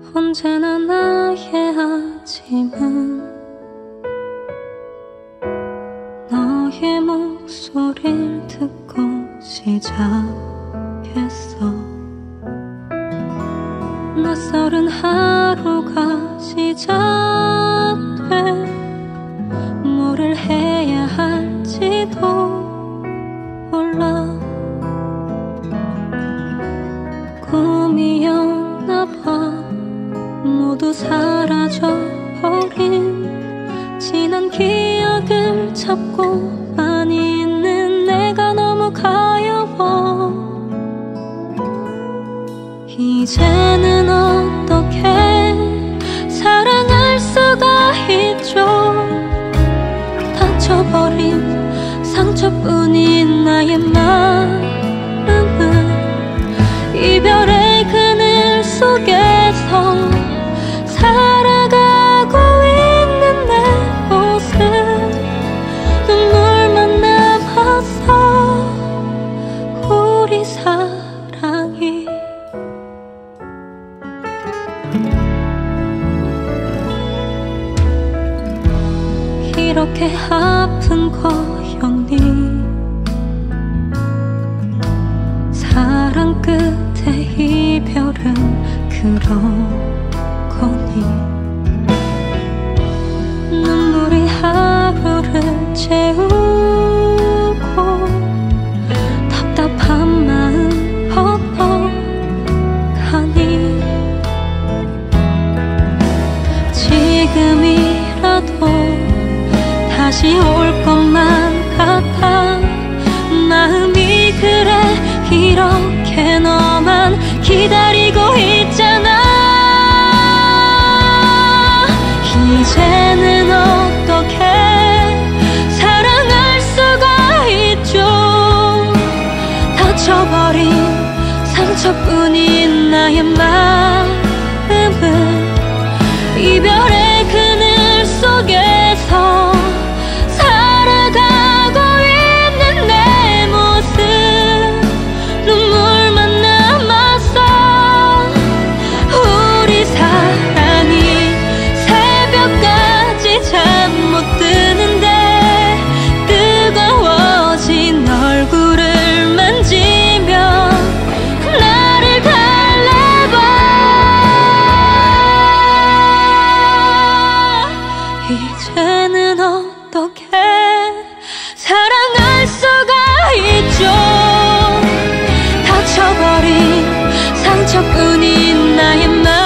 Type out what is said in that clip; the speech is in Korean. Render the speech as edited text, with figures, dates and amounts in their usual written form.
언제나 나의 아침은 너의 목소리를 듣고 시작했어. 낯설은 하루가 시작돼 뭐를 해야 할지도 몰라. 꿈이었나봐. 모두 사라져버린 지난 기억을 잡고만 있는 내가 너무 가여워. 이제는 어떻게 사랑할 수가 있죠. 다쳐버린 상처뿐인 나의 마음은 이별의 그늘 속에서 살아가고 있는 내 모습. 눈물만 남았어. 우리 사랑이 이렇게 아픈 거였니? 사랑 끝에 이별은 그런 거니? 눈물이 하루를 채우고 답답한 마음 헛헛하니? 지금이라도 다시 올 것만 같아. 마음이 그래 이렇게 너만 기다리고 있잖아. 이제는 어떻게 사랑할 수가 있죠. 다쳐버린 상처뿐인 나의 마음은 이별의 그늘 속에서 살아가고 있는 내 모습. 눈물만 남았어. 우리 사랑이 새벽까지 잠 못 드는데 뜨거워진 얼굴을 만지며 나를 달래봐. 이제는 어떻게 사랑할 수가 있죠. 다쳐버린 상처뿐인 나의 마음